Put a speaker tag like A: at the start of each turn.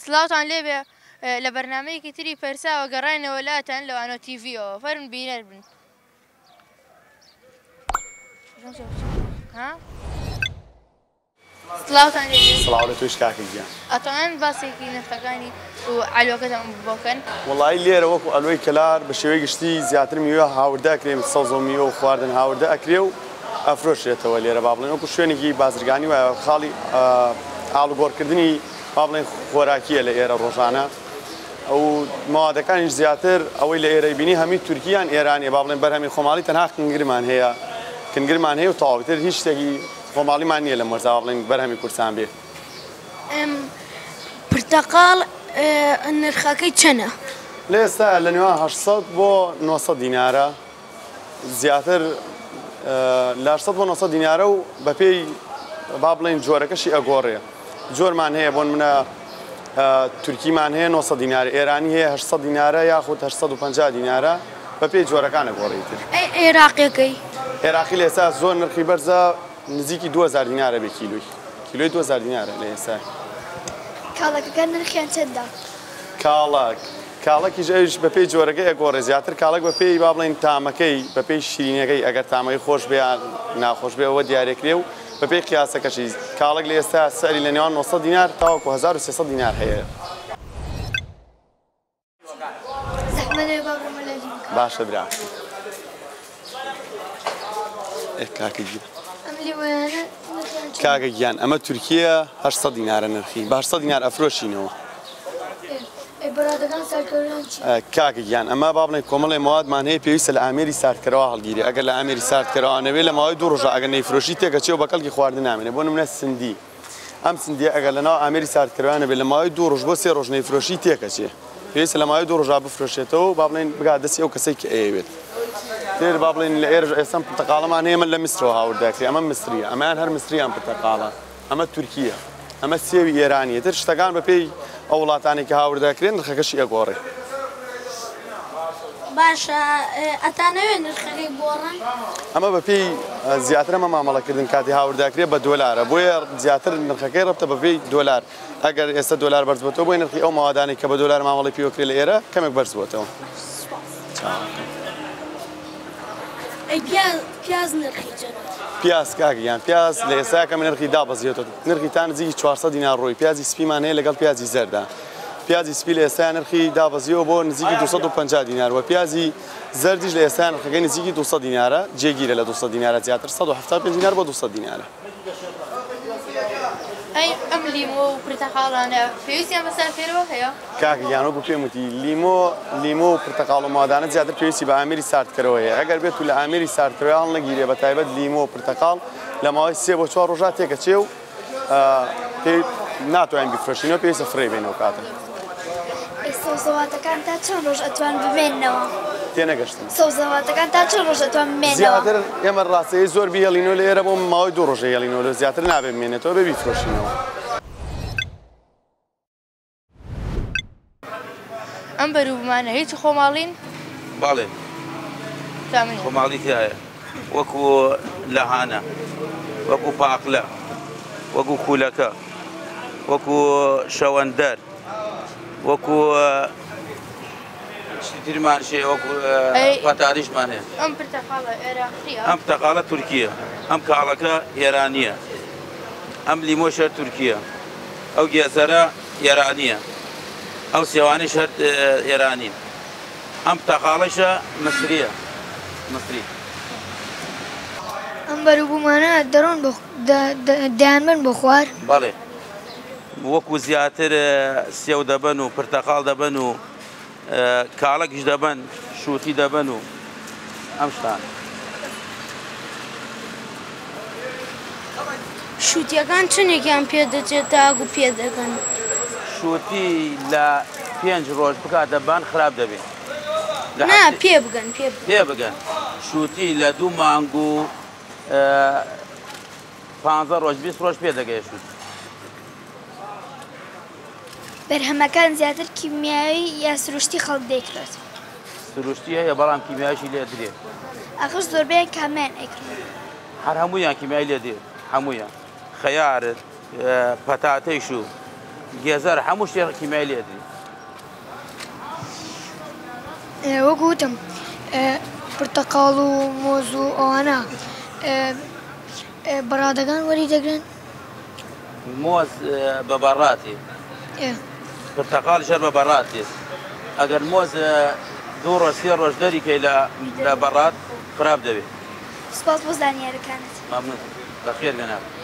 A: سلاوتان لێبێ لە بەرنامەیەکی تری پەرساوە گەڕاینەوە لاتان لەوانەوە تیڤیەوە فەرن بینەر بن. سلااوتان
B: سڵاو لە توش کاکە گیان
A: ئەتوانن باسێکی نرخەکانی و عەلوەکەتان بۆکەن؟
B: وڵی لێرە وەکو ئەلوەی کەلار بە شێوەی گشتی زیاتر میوە هاوردە ئەکرێ سەوز و میوە و خواردن هاوردە ئەکرێ و ئەفرۆشێتەوە لێرە با بڵێن وەکو شوێنێکی بازرگانی وایە خاڵی ئاڵوگۆڕکردنی با بڵێن خۆراکیە لە ئێرە ڕۆژانە ئەو ماوادەکانیش زیاتر ئەوەی لە ئێرەی بینی هەمی تورکیان ئێرانیە با بڵێن بەرهەمی خۆماڵی تەنها کنگرمان هەیە کنگرمان هەیە و تەواوتر هیچ شتێکی خۆماڵیمان نییە لە مەرزا بڵێن بەرهەمی کوردستان بێت.
C: پرتەقاڵ نرخەکەی چەنە؟
B: لە ئێستا لە نێوان 800 بۆ 900 دینارە زیاتر لە 800 بۆ 900 دینارە و بەپێی با بڵێن جۆرەکەشی ئەگۆڕێ جۆرمان هەیە بۆن منە تورکیمان هەیە 900 دینار ئێرانی هەیە 800 دینارە یاخود 850 دینارە بەپێی جۆرەکان ئەگۆڕێتر.
C: عێراقیەکەی
B: عێراقی لە ئێستا زۆر نرخی بەرزە نزیکی 2000 دینارە بێ کیلۆی کیلۆی 2000 دینارە لە ئێستا.
C: کاڵەکەکە نرخیان چەندە؟
B: کاڵەکیش ئەوش بەپێی جۆرەکەی ئەگۆڕێ زیاتر کاڵک بەپێی با بڵێن تامەکەی بەپێی شیرینەکەی ئەگەر تامەی خۆش بێ ناخۆش بێ ئەوە دیارێکرێ و بەپێی قیاسەکەشی کاڵک لە ئێستا سەری لە نێوان 900 دینار تاوەکو 1300 دینار هەیە. باشە برا کاکە گیان ئەمە تورکیە 800 دینارە نرخی بە 800 دینار ئەفرۆشینەوە. کاکە گیان ئەمە با بڵێن کۆمەڵی ماوادمان هەیە پێویستە لە ئامێری ساردکەرەوە هەڵگیری ئەگەر لە ئامێری ساردکەرەوە نەوێت لە ماوەی 2 ڕۆژە ئەگەر نەیفرۆشی تێکەچێ و بەکەڵکی خواردن نامێنێ بۆ نمونە سندی ئەم سندیە ئەگەر لەناو ئامێری ساردکەرەوە نەبێت لە ماوەی 2 ڕۆژ بۆ 3 ڕۆژ نەیفرۆشی تێکەچێ پێویستە لە ماوەی 2 ڕۆژە بفرۆشێتەوە با بڵێن بگات دەستی ئەو کەسێک کە ئەیەوێت. تێر با بڵێن لە ئێرە ئێستا پرتەقاڵەمان هەیە من لە میسرەوە هاورداکرێ ئەمە مسریە ئەمەیان هەر مسریان پرتەقاڵە ئەمە تورکیە ئەمە سێوی ئێرانیە تر شتەکان بەپێی ئەو وڵاتانی کە هاورداکرێن نرخەکەشی ئەگۆڕێ.
C: باشە ئەتانەوێت نرخەکەی گۆڕن؟
B: ئەمە بەپێی زیاتر ئەمە مامەڵەکردن کاتی هاورداکرێ بە دۆلارە بۆیە زیاتر نرخەکەی ڕەبتە بەپێی دۆلار ئەگەر ئێستا دۆلار بەرز بۆتەوە بۆی نرخی ئەو ماوادانی کە بە دۆلار مامەڵی پێوەکرێ لە ئێرە کەمێک بەرز بۆتەوە.
C: پیاز نرخی چەندە؟
B: پیاز کاکیان پیاز لە ئێستا کەم نرخی دابەزیێتەوە نرخی تا نزیکی 400 دینار ڕۆی پیازی سپیمان هەیە لەگەڵ پیازی زەردا پیازی سپی لە ئێستا نرخی دابەزیەوە بۆ نزیکی 250 دینار و پیازی زەردیش لە ئێستا نرخەکەی نزیکی 200 دینارە جێگیرە لە 200 دینارە زیاتر 175 دینار بۆ 200 دینارە.
A: ئەم لیمۆ و پرتەقاڵانە پێویستیان بەسەر فێرەوە هەیە؟
B: کاکەگیان وەکو پێم وتی لیمۆ و پرتەقاڵ و مادانە زیاتر پێویستی بە ئامێری ساردکەرەوە هەیە ئەگەر بێت و لە ئامێری ساردکەرەوە هەڵ نەگیرێ بە تایبەت لیمۆ و پرتەقاڵ لە ماوەی 3 بۆ 4 ڕۆژە تێکەچێ و ناتوانین بیفرۆشینەوە پێویستە فڕێ بێنەوە کاتە.
C: سەوزەواتەکان تا چەند ڕۆژ ئەتوان بمێننەوە؟
B: تێنەگەشتن.
C: سەوزەواتەکان تا چەند ڕۆژ ئەتوان بمێننەوە؟
B: زیاتر ئێمە ڕاستەیە زۆر بهێڵینەوە لە ئێرە بۆ ماوەی 2 ڕۆژە هێڵینەوە زیاتر نابێ بمێنێتەوە بێ بیفرۆشینەوە.
A: ئەم بەروبمانە هیچ خۆماڵین؟
D: باڵێ خۆماڵی تایە وەکو لەهانە وەکو پاقلە وەکو کولەکە وەکو شەوەندەر وەکو ترمانشێ وەکو پەتاریشمان هەیە.
A: ئەم پرتەقاڵە عێراقیە؟
D: ئەم پرتەقاڵە تورکیە ئەم کاڵەکە ئێرانیە ئەم لیمۆشە تورکیە ئەو گێزەرە ئێرانیە ئەو سێوانیش هەر ئێرانی ئەم پرتەقاڵەشە مسریە مسری.
C: ئەم بەروبوومانە دەڕۆن دەیانبن بۆ خوار؟
D: بەڵێ وەکو زیاتر سێو دەبن و پرتەقاڵ دەبن و کاڵەکیش دەبن شووتی دەبن و ئەم شتان.
C: شووتیەکان چنێکیان پێ دەچێت تا ئاگوو پێ دەکەن؟
D: شووتی لە 5 ڕۆژ بکاتە بان خراپ دەبێت.
C: نا پێ بگەن
D: پێ بگەن شووتی لە 2 مانگ و 15 ڕۆژ 20 ڕۆژ پێ دەگەێت شووت.
C: بەرهەمەکان زیاتر کیمیایی یا سروشتی خەڵک دەیکرێت؟
D: سروشتی هەیە بەڵام کیمیایشی لێ درێت.
C: ئەخش زۆربەیان کامیان ئەیکرێت؟
D: هەر هەموویان کیمیایی لێ دێت هەموویان خەیارت پەتاتەیش و گێزار هەموو شتێ کیمیایی لێدی
C: وەکو وتم پرتەقاڵ و مۆز و ئەوانە بەڕادەکان وەری دەگرن
D: مۆز بە بەڕاتی پرتەقاڵ شەر بە بەڕاتی ئەگەر مۆز 2 ڕۆژ 3 ڕۆژ دەریکەی لە بەڕات خراپ دەبێت
C: سپاس بۆ زانیاریەکانت
D: مەمنون بەخێر گەنام